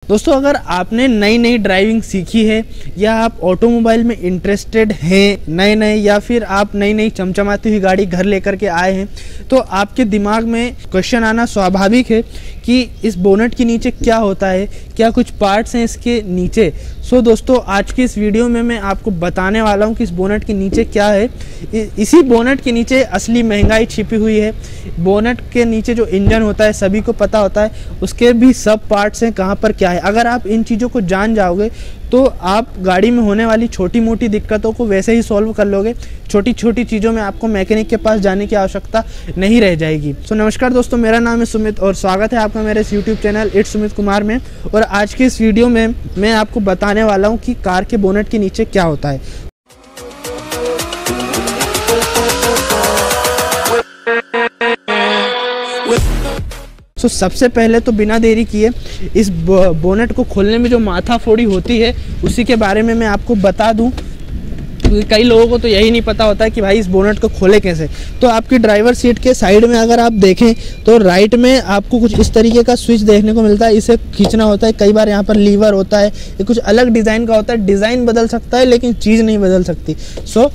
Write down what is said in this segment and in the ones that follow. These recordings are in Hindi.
दोस्तों, अगर आपने नई नई ड्राइविंग सीखी है या आप ऑटोमोबाइल में इंटरेस्टेड हैं नए नए, या फिर आप नई नई चमचमाती हुई गाड़ी घर लेकर के आए हैं, तो आपके दिमाग में क्वेश्चन आना स्वाभाविक है कि इस बोनट के नीचे क्या होता है, क्या कुछ पार्ट्स हैं इसके नीचे। सो दोस्तों, आज की इस वीडियो में मैं आपको बताने वाला हूं कि इस बोनट के नीचे क्या है। इसी बोनट के नीचे असली महंगाई छिपी हुई है। बोनट के नीचे जो इंजन होता है सभी को पता होता है, उसके भी सब पार्ट्स हैं, कहाँ पर क्या है। अगर आप इन चीज़ों को जान जाओगे तो आप गाड़ी में होने वाली छोटी मोटी दिक्कतों को वैसे ही सॉल्व कर लोगे। छोटी छोटी चीज़ों में आपको मैकेनिक के पास जाने की आवश्यकता नहीं रह जाएगी। सो नमस्कार दोस्तों, मेरा नाम है सुमित और स्वागत है आपका मेरे इस YouTube channel it's Sumit Kumar में। और आज की इस वीडियो में मैं आपको बताने वाला हूँ कि कार के बोनट के नीचे क्या होता है। तो सबसे पहले तो बिना देरी किए इस बोनट को खोलने में जो माथा फोड़ी होती है उसी के बारे में मैं आपको बता दूं, क्योंकि कई लोगों को तो यही नहीं पता होता है कि भाई इस बोनट को खोले कैसे। तो आपकी ड्राइवर सीट के साइड में अगर आप देखें तो राइट में आपको कुछ इस तरीके का स्विच देखने को मिलता है। इसे खींचना होता है। कई बार यहाँ पर लीवर होता है, ये कुछ अलग डिज़ाइन का होता है। डिज़ाइन बदल सकता है लेकिन चीज़ नहीं बदल सकती। सो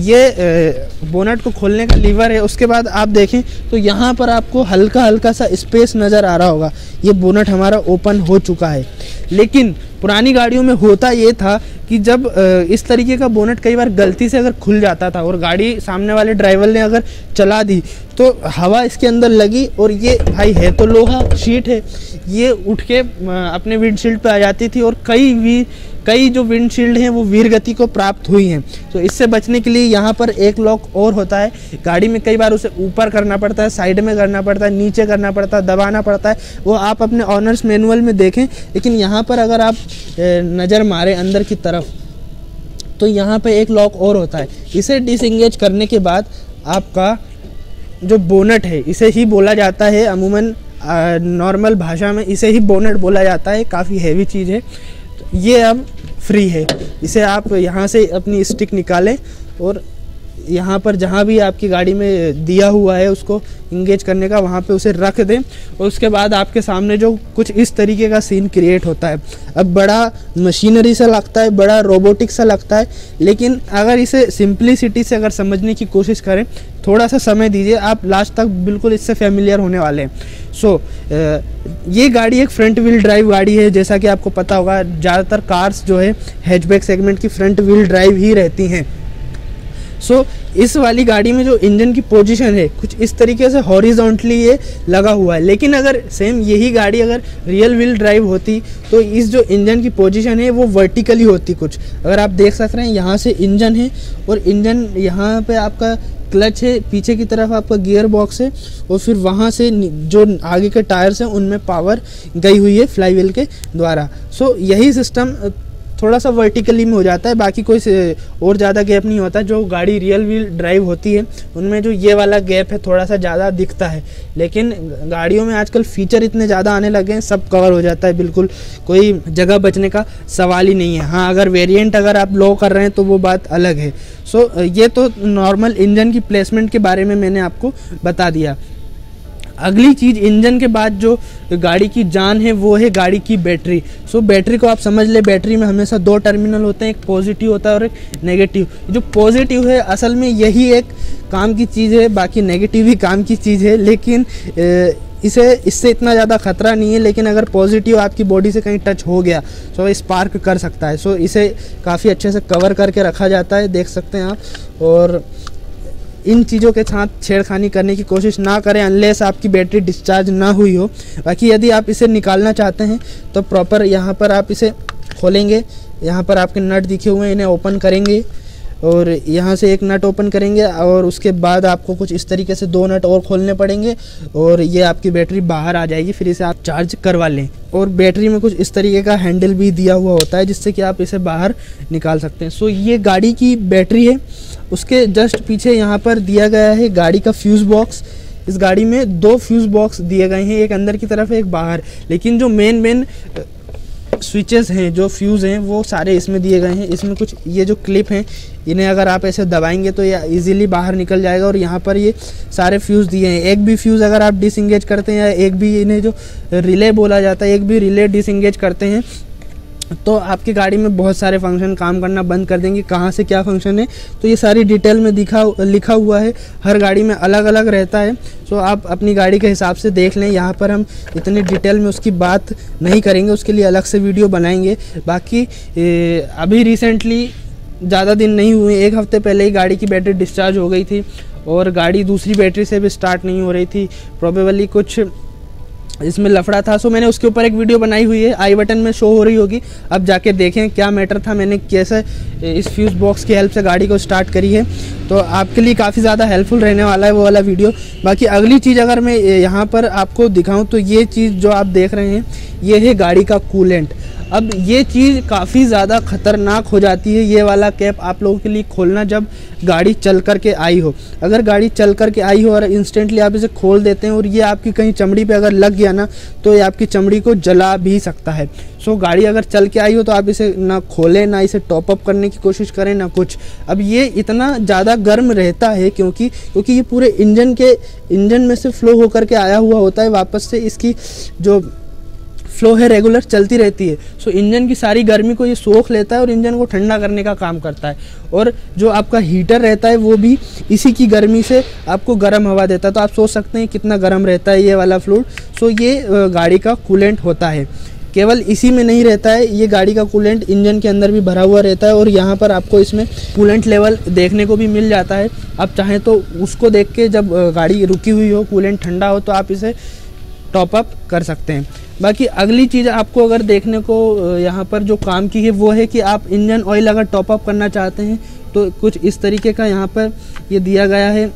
ये बोनट को खोलने का लीवर है। उसके बाद आप देखें तो यहाँ पर आपको हल्का हल्का सा स्पेस नज़र आ रहा होगा। ये बोनट हमारा ओपन हो चुका है। लेकिन पुरानी गाड़ियों में होता ये था कि जब इस तरीके का बोनट कई बार गलती से अगर खुल जाता था और गाड़ी सामने वाले ड्राइवर ने अगर चला दी तो हवा इसके अंदर लगी और ये भाई है तो लोहा शीट है, ये उठ के अपने विंडशील्ड पे आ जाती थी। और कई जो विंडशील्ड हैं वो वीर गति को प्राप्त हुई हैं। तो इससे बचने के लिए यहाँ पर एक लॉक और होता है। गाड़ी में कई बार उसे ऊपर करना पड़ता है, साइड में करना पड़ता है, नीचे करना पड़ता है, दबाना पड़ता है। वो आप अपने ऑनर्स मैनुअल में देखें। लेकिन यहाँ पर अगर आप नज़र मारें अंदर की तरफ तो यहाँ पे एक लॉक और होता है। इसे डिसएंगेज करने के बाद आपका जो बोनट है, इसे ही बोला जाता है अमूमन नॉर्मल भाषा में इसे ही बोनट बोला जाता है। काफ़ी हैवी चीज़ है। ये अब फ्री है। इसे आप यहाँ से अपनी स्टिक निकालें और यहाँ पर जहाँ भी आपकी गाड़ी में दिया हुआ है उसको इंगेज करने का, वहाँ पे उसे रख दें। और उसके बाद आपके सामने जो कुछ इस तरीके का सीन क्रिएट होता है। अब बड़ा मशीनरी सा लगता है, बड़ा रोबोटिक सा लगता है, लेकिन अगर इसे सिंप्लिसिटी से अगर समझने की कोशिश करें, थोड़ा सा समय दीजिए, आप लास्ट तक बिल्कुल इससे फैमिलियर होने वाले हैं। सो ये गाड़ी एक फ्रंट व्हील ड्राइव गाड़ी है। जैसा कि आपको पता होगा, ज़्यादातर कार्स जो है हैचबैक सेगमेंट की फ्रंट व्हील ड्राइव ही रहती हैं। सो इस वाली गाड़ी में जो इंजन की पोजीशन है कुछ इस तरीके से हॉरिजॉन्टली ये लगा हुआ है। लेकिन अगर सेम यही गाड़ी अगर रियल व्हील ड्राइव होती तो इस जो इंजन की पोजीशन है वो वर्टिकली होती। कुछ अगर आप देख सक रहे हैं, यहाँ से इंजन है और इंजन यहाँ पे आपका क्लच है, पीछे की तरफ आपका गियर बॉक्स है और फिर वहाँ से जो आगे के टायर्स हैं उनमें पावर गई हुई है फ्लाईव्हील के द्वारा। सो यही सिस्टम थोड़ा सा वर्टिकली में हो जाता है, बाकी कोई और ज़्यादा गैप नहीं होता। जो गाड़ी रियल व्हील ड्राइव होती है उनमें जो ये वाला गैप है थोड़ा सा ज़्यादा दिखता है। लेकिन गाड़ियों में आजकल फीचर इतने ज़्यादा आने लगे हैं, सब कवर हो जाता है, बिल्कुल कोई जगह बचने का सवाल ही नहीं है। हाँ, अगर वेरिएंट अगर आप लो कर रहे हैं तो वो बात अलग है। सो ये तो नॉर्मल इंजन की प्लेसमेंट के बारे में मैंने आपको बता दिया। अगली चीज़ इंजन के बाद जो गाड़ी की जान है वो है गाड़ी की बैटरी। सो बैटरी को आप समझ ले, बैटरी में हमेशा दो टर्मिनल होते हैं, एक पॉजिटिव होता है और एक नेगेटिव। जो पॉजिटिव है असल में यही एक काम की चीज़ है, बाकी नेगेटिव ही काम की चीज़ है। लेकिन इससे इतना ज़्यादा खतरा नहीं है। लेकिन अगर पॉजिटिव आपकी बॉडी से कहीं टच हो गया तो स्पार्क कर सकता है। सो इसे काफ़ी अच्छे से कवर करके रखा जाता है, देख सकते हैं आप। और इन चीज़ों के साथ छेड़खानी करने की कोशिश ना करें अनलेस आपकी बैटरी डिस्चार्ज ना हुई हो। बाकी यदि आप इसे निकालना चाहते हैं तो प्रॉपर यहाँ पर आप इसे खोलेंगे। यहाँ पर आपके नट दिखे हुए हैं, इन्हें ओपन करेंगे और यहाँ से एक नट ओपन करेंगे और उसके बाद आपको कुछ इस तरीके से दो नट और खोलने पड़ेंगे और ये आपकी बैटरी बाहर आ जाएगी। फिर इसे आप चार्ज करवा लें। और बैटरी में कुछ इस तरीके का हैंडल भी दिया हुआ होता है जिससे कि आप इसे बाहर निकाल सकते हैं। सो ये गाड़ी की बैटरी है। उसके जस्ट पीछे यहाँ पर दिया गया है गाड़ी का फ्यूज़ बॉक्स। इस गाड़ी में दो फ्यूज़ बॉक्स दिए गए हैं, एक अंदर की तरफ है, एक बाहर। लेकिन जो मेन स्विचेस हैं, जो फ्यूज़ हैं वो सारे इसमें दिए गए हैं। इसमें कुछ ये जो क्लिप हैं, इन्हें अगर आप ऐसे दबाएंगे तो ये इजीली बाहर निकल जाएगा। और यहाँ पर ये सारे फ्यूज़ दिए हैं। एक भी फ्यूज़ अगर आप डिसएंगेज करते हैं या एक भी, इन्हें जो रिले बोला जाता है, एक भी रिले डिसएंगेज करते हैं तो आपकी गाड़ी में बहुत सारे फंक्शन काम करना बंद कर देंगे। कहाँ से क्या फंक्शन है तो ये सारी डिटेल में लिखा हुआ है। हर गाड़ी में अलग अलग रहता है। सो आप अपनी गाड़ी के हिसाब से देख लें। यहाँ पर हम इतनी डिटेल में उसकी बात नहीं करेंगे, उसके लिए अलग से वीडियो बनाएंगे। बाकी अभी रिसेंटली ज़्यादा दिन नहीं हुए, 1 हफ्ते पहले ही गाड़ी की बैटरी डिस्चार्ज हो गई थी और गाड़ी दूसरी बैटरी से भी स्टार्ट नहीं हो रही थी। प्रोबेबली कुछ इसमें लफड़ा था। सो मैंने उसके ऊपर एक वीडियो बनाई हुई है, आई बटन में शो हो रही होगी, अब जाके देखें क्या मैटर था, मैंने कैसे इस फ्यूज़ बॉक्स की हेल्प से गाड़ी को स्टार्ट करी है। तो आपके लिए काफ़ी ज़्यादा हेल्पफुल रहने वाला है वो वाला वीडियो। बाकी अगली चीज़ अगर मैं यहाँ पर आपको दिखाऊँ तो ये चीज़ जो आप देख रहे हैं ये है गाड़ी का कूलेंट। अब ये चीज़ काफ़ी ज़्यादा ख़तरनाक हो जाती है, ये वाला कैप आप लोगों के लिए खोलना जब गाड़ी चल कर के आई हो। अगर गाड़ी चल कर के आई हो और इंस्टेंटली आप इसे खोल देते हैं और ये आपकी कहीं चमड़ी पे अगर लग गया ना तो ये आपकी चमड़ी को जला भी सकता है। सो गाड़ी अगर चल के आई हो तो आप इसे ना खोलें, ना इसे टॉप अप करने की कोशिश करें, ना कुछ। अब ये इतना ज़्यादा गर्म रहता है क्योंकि ये पूरे इंजन में से फ्लो होकर के आया हुआ होता है, वापस से इसकी जो फ्लो है रेगुलर चलती रहती है। सो इंजन की सारी गर्मी को ये सोख लेता है और इंजन को ठंडा करने का काम करता है। और जो आपका हीटर रहता है वो भी इसी की गर्मी से आपको गर्म हवा देता है। तो आप सोच सकते हैं कितना गर्म रहता है ये वाला फ्लूइड। सो ये गाड़ी का कूलेंट होता है। केवल इसी में नहीं रहता है, ये गाड़ी का कूलेंट इंजन के अंदर भी भरा हुआ रहता है और यहाँ पर आपको इसमें कूलेंट लेवल देखने को भी मिल जाता है। आप चाहें तो उसको देख के जब गाड़ी रुकी हुई हो, कूलेंट ठंडा हो, तो आप इसे टॉप अप कर सकते हैं। बाकी अगली चीज़ आपको अगर देखने को यहाँ पर जो काम की है वो है कि आप इंजन ऑयल अगर टॉप अप करना चाहते हैं तो कुछ इस तरीके का यहाँ पर ये दिया गया है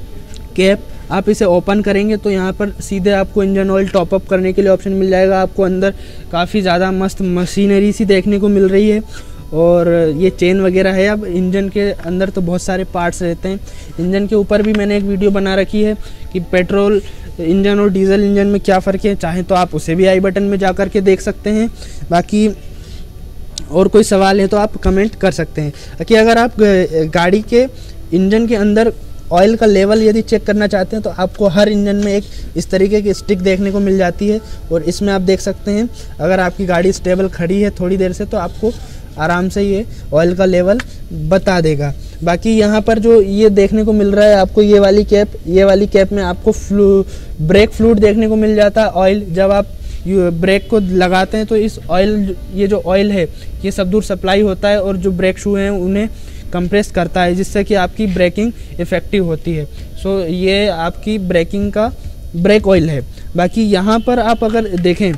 कैप। आप इसे ओपन करेंगे तो यहाँ पर सीधे आपको इंजन ऑयल टॉप अप करने के लिए ऑप्शन मिल जाएगा। आपको अंदर काफ़ी ज़्यादा मस्त मशीनरी सी देखने को मिल रही है और ये चेन वगैरह है। अब इंजन के अंदर तो बहुत सारे पार्ट्स रहते हैं। इंजन के ऊपर भी मैंने एक वीडियो बना रखी है कि पेट्रोल इंजन और डीजल इंजन में क्या फ़र्क है, चाहे तो आप उसे भी आई बटन में जा कर के देख सकते हैं। बाकी और कोई सवाल है तो आप कमेंट कर सकते हैं। कि अगर आप गाड़ी के इंजन के अंदर ऑयल का लेवल यदि चेक करना चाहते हैं तो आपको हर इंजन में एक इस तरीके की स्टिक देखने को मिल जाती है और इसमें आप देख सकते हैं अगर आपकी गाड़ी स्टेबल खड़ी है थोड़ी देर से तो आपको आराम से ये ऑयल का लेवल बता देगा। बाकी यहाँ पर जो ये देखने को मिल रहा है आपको ये वाली कैप में आपको ब्रेक फ्लूइड देखने को मिल जाता है ऑयल। जब आप ब्रेक को लगाते हैं तो इस ऑयल, ये जो ऑयल है ये सब दूर सप्लाई होता है और जो ब्रेक शू हैं उन्हें कंप्रेस करता है जिससे कि आपकी ब्रेकिंग इफ़ेक्टिव होती है। सो ये आपकी ब्रेकिंग का ब्रेक ऑयल है। बाकी यहाँ पर आप अगर देखें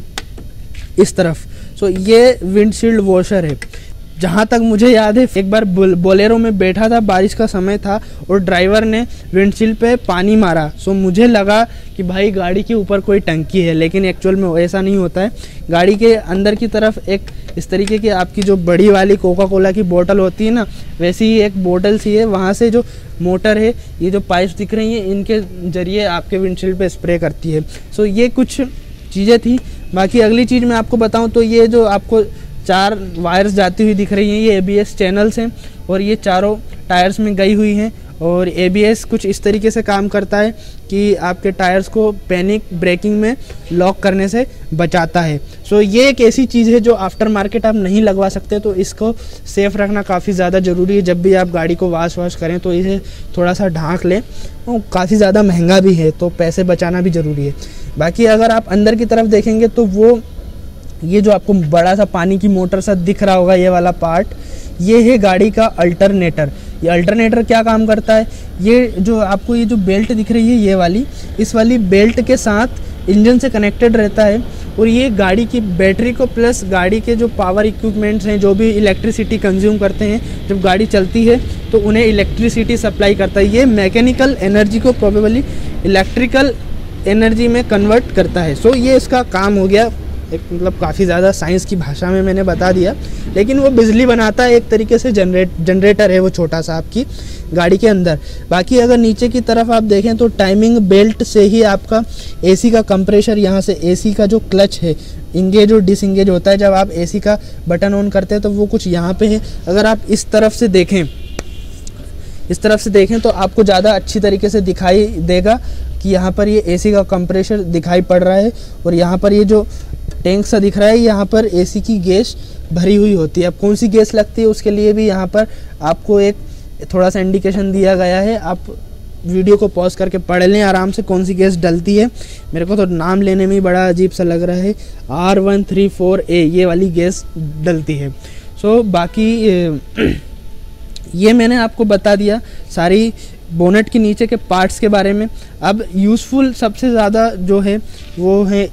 इस तरफ, सो ये विंडशील्ड वॉशर है। जहाँ तक मुझे याद है एक बार बोलेरो में बैठा था, बारिश का समय था और ड्राइवर ने विंडशील्ड पे पानी मारा। सो मुझे लगा कि भाई गाड़ी के ऊपर कोई टंकी है, लेकिन एक्चुअल में ऐसा नहीं होता है। गाड़ी के अंदर की तरफ एक इस तरीके की आपकी जो बड़ी वाली कोका कोला की बोतल होती है ना, वैसी ही एक बोतल सी है। वहाँ से जो मोटर है, ये जो पाइप्स दिख रही हैं, इनके ज़रिए आपके विंडशील्ड पे स्प्रे करती है। सो ये कुछ चीज़ें थी। बाकी अगली चीज़ मैं आपको बताऊं तो ये जो आपको 4 वायर्स जाती हुई दिख रही हैं ये ABS चैनल्स हैं और ये चारों टायर्स में गई हुई हैं। और ABS कुछ इस तरीके से काम करता है कि आपके टायर्स को पैनिक ब्रेकिंग में लॉक करने से बचाता है। सो ये एक ऐसी चीज़ है जो आफ्टर मार्केट आप नहीं लगवा सकते, तो इसको सेफ़ रखना काफ़ी ज़्यादा ज़रूरी है। जब भी आप गाड़ी को वाश करें तो इसे थोड़ा सा ढाँक लें। और काफ़ी ज़्यादा महंगा भी है तो पैसे बचाना भी ज़रूरी है। बाकी अगर आप अंदर की तरफ देखेंगे तो वो ये जो आपको बड़ा सा पानी की मोटर सा दिख रहा होगा, ये वाला पार्ट, ये है गाड़ी का अल्टरनेटर। ये अल्टरनेटर क्या काम करता है, ये जो आपको ये जो बेल्ट दिख रही है ये वाली, इस वाली बेल्ट के साथ इंजन से कनेक्टेड रहता है और ये गाड़ी की बैटरी को प्लस गाड़ी के जो पावर इक्विपमेंट्स हैं, जो भी इलेक्ट्रिसिटी कंज्यूम करते हैं, जब गाड़ी चलती है तो उन्हें इलेक्ट्रिसिटी सप्लाई करता है। ये मैकेनिकल एनर्जी को प्रोबेबली इलेक्ट्रिकल एनर्जी में कन्वर्ट करता है। सो ये इसका काम हो गया। एक मतलब काफ़ी ज़्यादा साइंस की भाषा में मैंने बता दिया, लेकिन वो बिजली बनाता है, एक तरीके से जनरेटर है वो छोटा सा आपकी गाड़ी के अंदर। बाकी अगर नीचे की तरफ आप देखें तो टाइमिंग बेल्ट से ही आपका एसी का कंप्रेशर, यहाँ से एसी का जो क्लच है इंगेज और डिसंगेज होता है, जब आप एसी का बटन ऑन करते हैं तो वो कुछ यहाँ पे है। अगर आप इस तरफ से देखें तो आपको ज़्यादा अच्छी तरीके से दिखाई देगा कि यहाँ पर ये एसी का कंप्रेशर दिखाई पड़ रहा है, और यहाँ पर ये जो टैंक सा दिख रहा है, यहाँ पर एसी की गैस भरी हुई होती है। अब कौन सी गैस लगती है उसके लिए भी यहाँ पर आपको एक थोड़ा सा इंडिकेशन दिया गया है। आप वीडियो को पॉज करके पढ़ लें आराम से कौन सी गैस डलती है। मेरे को तो नाम लेने में ही बड़ा अजीब सा लग रहा है, R134A ये वाली गैस डलती है। सो बाकी ये मैंने आपको बता दिया सारी बोनेट के नीचे के पार्ट्स के बारे में। अब यूज़फुल सबसे ज़्यादा जो है वो है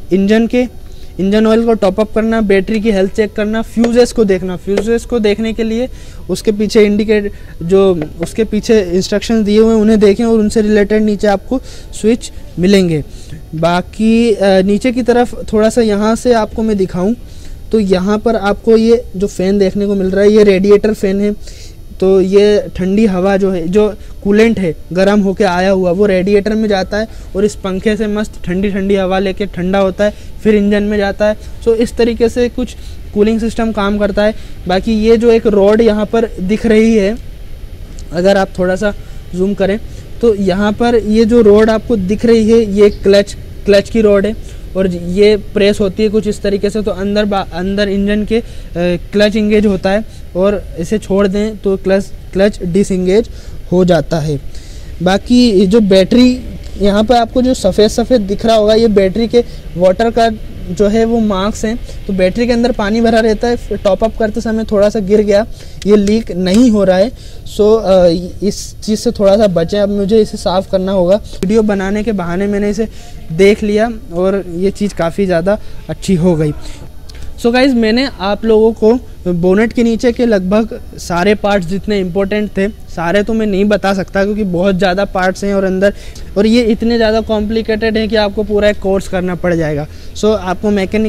इंजन ऑयल को टॉपअप करना, बैटरी की हेल्थ चेक करना, फ्यूजेस को देखना। फ्यूजेस को देखने के लिए उसके पीछे उसके पीछे इंस्ट्रक्शंस दिए हुए हैं उन्हें देखें, और उनसे रिलेटेड नीचे आपको स्विच मिलेंगे। बाकी नीचे की तरफ थोड़ा सा यहाँ से आपको मैं दिखाऊं तो यहाँ पर आपको ये जो फ़ैन देखने को मिल रहा है, ये रेडिएटर फ़ैन है। तो ये ठंडी हवा जो है, जो कूलेंट है गर्म होके आया हुआ, वो रेडिएटर में जाता है और इस पंखे से मस्त ठंडी ठंडी हवा लेके ठंडा होता है, फिर इंजन में जाता है। सो इस तरीके से कुछ कूलिंग सिस्टम काम करता है। बाकी ये जो एक रॉड यहाँ पर दिख रही है, अगर आप थोड़ा सा जूम करें तो यहाँ पर ये जो रॉड आपको दिख रही है, ये क्लच की रॉड है, और ये प्रेस होती है कुछ इस तरीके से, तो अंदर इंजन के क्लच इंगेज होता है, और इसे छोड़ दें तो क्लच डिसंगेज हो जाता है। बाकी जो बैटरी यहाँ पर आपको जो सफ़ेद दिख रहा होगा, ये बैटरी के वाटर का जो है वो मार्क्स हैं। तो बैटरी के अंदर पानी भरा रहता है, फिर टॉपअप करते समय थोड़ा सा गिर गया, ये लीक नहीं हो रहा है। सो इस चीज़ से थोड़ा सा बचें। अब मुझे इसे साफ़ करना होगा। वीडियो बनाने के बहाने मैंने इसे देख लिया और ये चीज़ काफ़ी ज़्यादा अच्छी हो गई। सो गाइज़, मैंने आप लोगों को बोनेट के नीचे के लगभग सारे पार्ट्स जितने इम्पोर्टेंट थे, सारे तो मैं नहीं बता सकता क्योंकि बहुत ज़्यादा पार्ट्स हैं और अंदर, और ये इतने ज़्यादा कॉम्प्लिकेटेड है कि आपको पूरा एक कोर्स करना पड़ जाएगा। सो आपको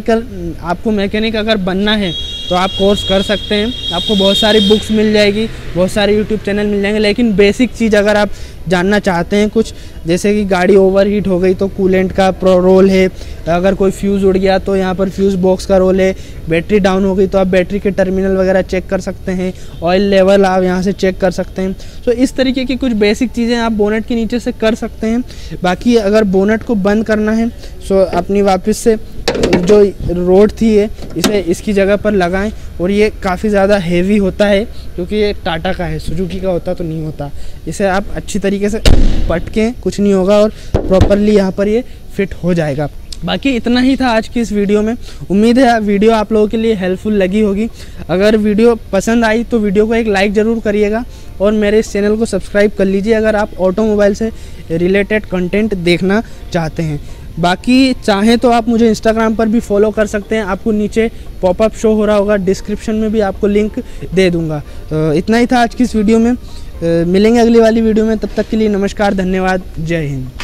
मैकेनिक अगर बनना है तो आप कोर्स कर सकते हैं। आपको बहुत सारी बुक्स मिल जाएगी, बहुत सारे यूट्यूब चैनल मिल जाएंगे, लेकिन बेसिक चीज़ अगर आप जानना चाहते हैं कुछ, जैसे कि गाड़ी ओवरहीट हो गई तो कूलेंट का रोल है, अगर कोई फ्यूज़ उड़ गया तो यहाँ पर फ्यूज़ बॉक्स का रोल है, बैटरी डाउन हो गई तो आप बैटरी के टर्मिनल वगैरह चेक कर सकते हैं, ऑयल लेवल आप यहाँ से चेक कर सकते हैं। तो इस तरीके की कुछ बेसिक चीज़ें आप बोनेट के नीचे से कर सकते हैं। बाकी अगर बोनेट को बंद करना है सो अपनी वापस से जो रोड थी है इसे इसकी जगह पर लगाएं, और ये काफ़ी ज़्यादा हेवी होता है क्योंकि ये टाटा का है, सुजुकी का होता तो नहीं होता। इसे आप अच्छी तरीके से पटकें, कुछ नहीं होगा और प्रॉपरली यहाँ पर ये फिट हो जाएगा। बाकी इतना ही था आज की इस वीडियो में। उम्मीद है वीडियो आप लोगों के लिए हेल्पफुल लगी होगी। अगर वीडियो पसंद आई तो वीडियो को एक लाइक ज़रूर करिएगा, और मेरे इस चैनल को सब्सक्राइब कर लीजिए अगर आप ऑटोमोबाइल से रिलेटेड कंटेंट देखना चाहते हैं। बाकी चाहें तो आप मुझे इंस्टाग्राम पर भी फॉलो कर सकते हैं, आपको नीचे पॉपअप शो हो रहा होगा, डिस्क्रिप्शन में भी आपको लिंक दे दूँगा। इतना ही था आज की इस वीडियो में। मिलेंगे अगली वाली वीडियो में, तब तक के लिए नमस्कार, धन्यवाद, जय हिंद।